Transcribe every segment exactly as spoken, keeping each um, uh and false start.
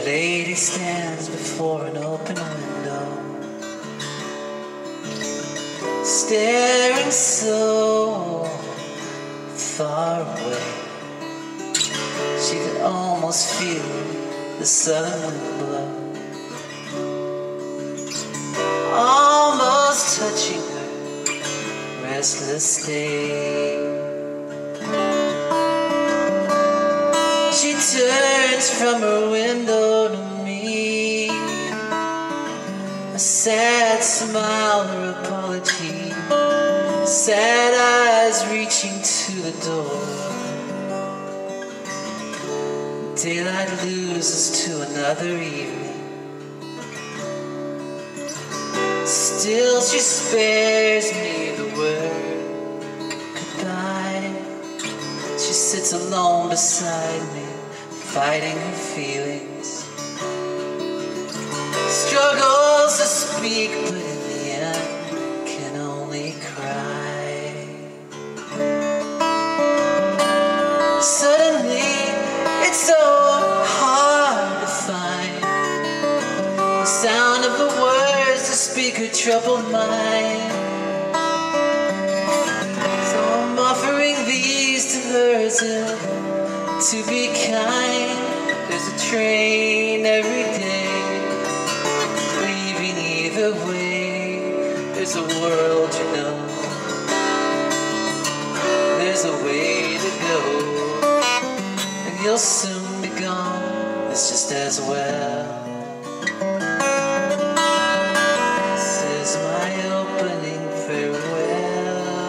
lady stands before an open window, staring so far away. She could almost feel the southern wind blow, almost touching her restless day. She turns from her window to me, a sad smile, her apology, sad eyes reaching to the door. Daylight loses to another evening, still she spares me the word goodbye. She sits alone beside me, fighting her feelings, struggles to speak, but in the end can only cry. Suddenly it's so hard to find the sound of the words to speak her troubled mind. So I'm offering these to her as if to be kind. There's a train every day, leaving either way. There's a world, you know, there's a way to go, and you'll soon be gone. It's just as well. This is my opening farewell.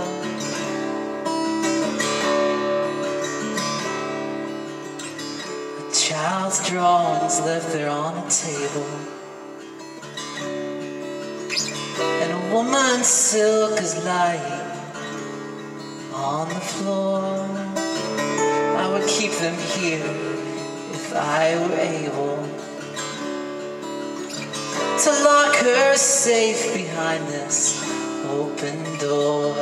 Child's drawings left there on a table, and a woman's silk is lying on the floor. I would keep them here if I were able to lock her safe behind this open door.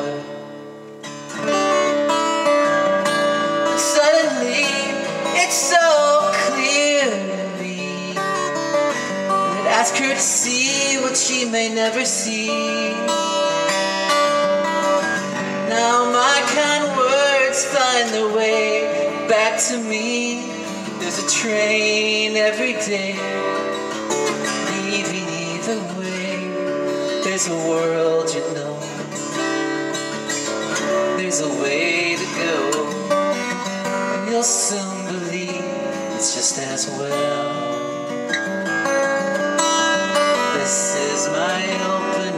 But suddenly it's so clear to me that ask her to see what she may never see. Now my kind words find their way back to me. There's a train every day, leaving either way. There's a world, you know, there's a way to go, and you'll soon believe it's just as well. This is my open